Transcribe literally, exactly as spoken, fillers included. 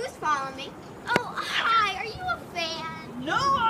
Who's following me? Oh, hi. Are you a fan? No,